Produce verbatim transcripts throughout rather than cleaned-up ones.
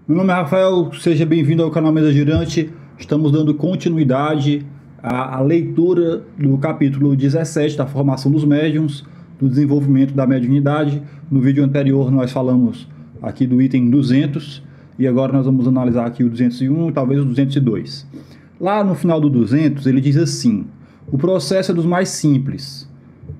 Meu nome é Rafael, seja bem-vindo ao canal Mesa Girante. Estamos dando continuidade à, à leitura do capítulo dezessete da formação dos médiuns, do desenvolvimento da mediunidade. No vídeo anterior nós falamos aqui do item duzentos e agora nós vamos analisar aqui o duzentos e um e talvez o duzentos e dois. Lá no final do duzentos ele diz assim: o processo é dos mais simples.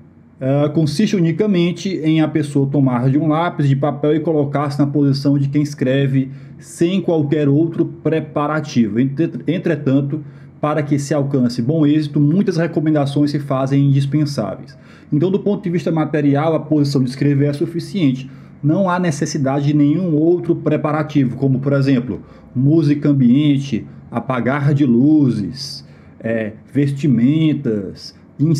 Uh, consiste unicamente em a pessoa tomar de um lápis de papel e colocar-se na posição de quem escreve sem qualquer outro preparativo. Entretanto, para que se alcance bom êxito, muitas recomendações se fazem indispensáveis. Então, do ponto de vista material, a posição de escrever é suficiente. Não há necessidade de nenhum outro preparativo, como, por exemplo, música ambiente, apagar de luzes, é, vestimentas,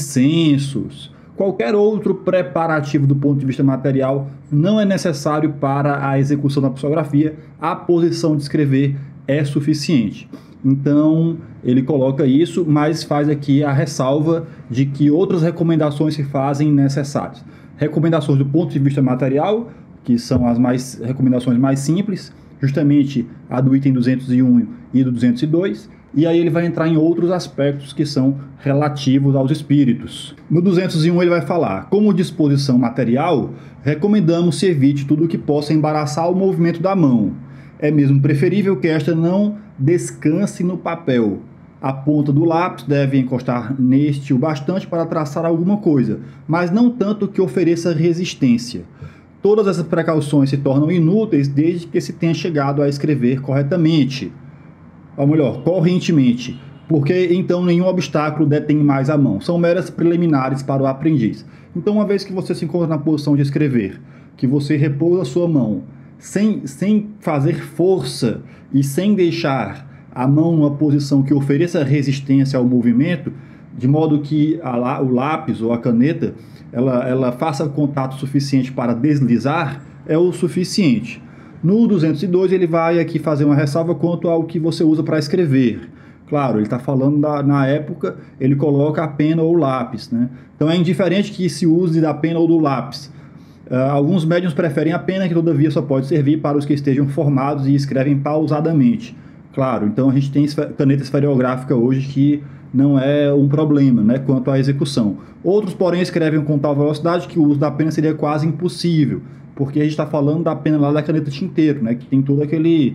incensos. Qualquer outro preparativo do ponto de vista material não é necessário para a execução da psicografia. A posição de escrever é suficiente. Então, ele coloca isso, mas faz aqui a ressalva de que outras recomendações se fazem necessárias. Recomendações do ponto de vista material, que são as mais recomendações mais simples, justamente a do item duzentos e um e do duzentos e dois, e aí ele vai entrar em outros aspectos que são relativos aos espíritos. No duzentos e um ele vai falar: como disposição material, recomendamos se evite tudo o que possa embaraçar o movimento da mão. É mesmo preferível que esta não descanse no papel. A ponta do lápis deve encostar neste o bastante para traçar alguma coisa, mas não tanto que ofereça resistência. Todas essas precauções se tornam inúteis desde que se tenha chegado a escrever corretamente. Ou melhor, correntemente, porque então nenhum obstáculo detém mais a mão. São meras preliminares para o aprendiz. Então, uma vez que você se encontra na posição de escrever, que você repousa a sua mão, sem, sem fazer força e sem deixar a mão numa posição que ofereça resistência ao movimento, de modo que a, o lápis ou a caneta ela, ela faça contato suficiente para deslizar, é o suficiente. No duzentos e dois ele vai aqui fazer uma ressalva quanto ao que você usa para escrever. Claro, ele está falando da, na época, ele coloca a pena ou o lápis, né? Então é indiferente que se use da pena ou do lápis. Uh, alguns médiuns preferem a pena, que todavia só pode servir para os que estejam formados e escrevem pausadamente. Claro, então a gente tem caneta esferográfica hoje que não é um problema, né, quanto à execução. Outros, porém, escrevem com tal velocidade que o uso da pena seria quase impossível, porque a gente está falando da pena lá da caneta tinteiro, né, que tem todo aquele,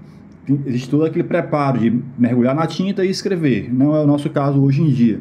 existe todo aquele preparo de mergulhar na tinta e escrever. Não é o nosso caso hoje em dia.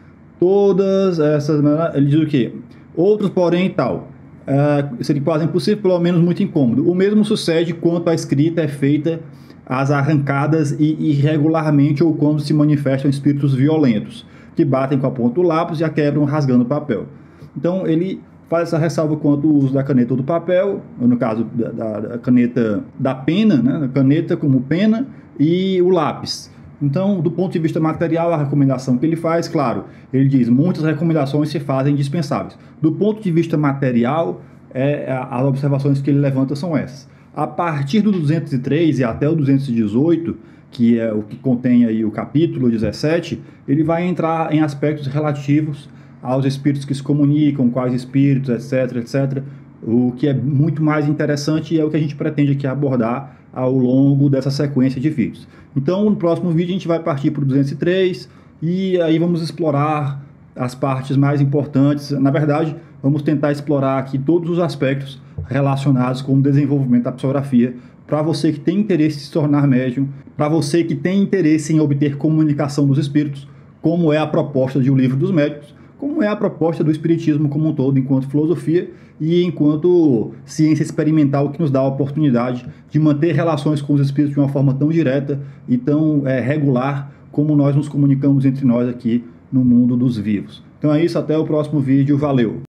Todas essas, ele diz o quê? Outros, porém, tal, uh, seria quase impossível, pelo menos muito incômodo. O mesmo sucede quanto a escrita é feita às arrancadas e irregularmente, ou quando se manifestam espíritos violentos, que batem com a ponta do lápis e a quebram rasgando o papel. Então, ele faz essa ressalva quanto ao uso da caneta ou do papel, ou no caso da, da, da caneta da pena, né? A caneta como pena e o lápis. Então, do ponto de vista material, a recomendação que ele faz, claro, ele diz, muitas recomendações se fazem indispensáveis. Do ponto de vista material, é, as observações que ele levanta são essas. A partir do duzentos e três e até o duzentos e dezoito, que é o que contém aí o capítulo dezessete, ele vai entrar em aspectos relativos aos espíritos que se comunicam, quais espíritos, etc, etc, o que é muito mais interessante e é o que a gente pretende aqui abordar ao longo dessa sequência de vídeos. Então, no próximo vídeo a gente vai partir para o duzentos e três e aí vamos explorar as partes mais importantes. Na verdade, vamos tentar explorar aqui todos os aspectos relacionados com o desenvolvimento da psicografia, para você que tem interesse em se tornar médium, para você que tem interesse em obter comunicação dos espíritos, como é a proposta de O Livro dos Médiuns, como é a proposta do espiritismo como um todo, enquanto filosofia e enquanto ciência experimental, que nos dá a oportunidade de manter relações com os espíritos de uma forma tão direta e tão é, regular como nós nos comunicamos entre nós aqui no mundo dos vivos. Então é isso, até o próximo vídeo, valeu!